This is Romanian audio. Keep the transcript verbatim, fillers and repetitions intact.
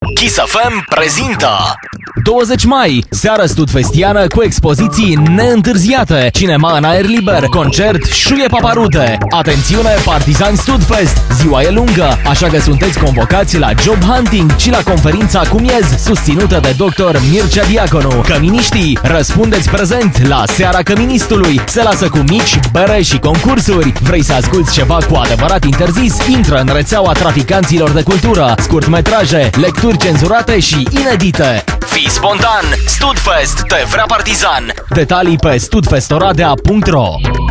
Kiss F M prezintă douăzeci mai, seară studfestiană cu expoziții neîntârziate, cinema în aer liber, concert Șuie Paparute. Atențiune, Partizani Studfest, ziua e lungă, așa că sunteți convocați la job hunting și la conferința cu miez, susținută de doctor Mircea Diaconu. Căminiștii, răspundeți prezent la Seara Căministului. Se lasă cu mici, bere și concursuri. Vrei să asculti ceva cu adevărat interzis? Intră în rețeaua traficanților de cultură. Scurtmetraje, lecturi cenzurate și inedite. Fii spontan! Studfest te vrea Partizan! Detalii pe studfestoradea punct ro.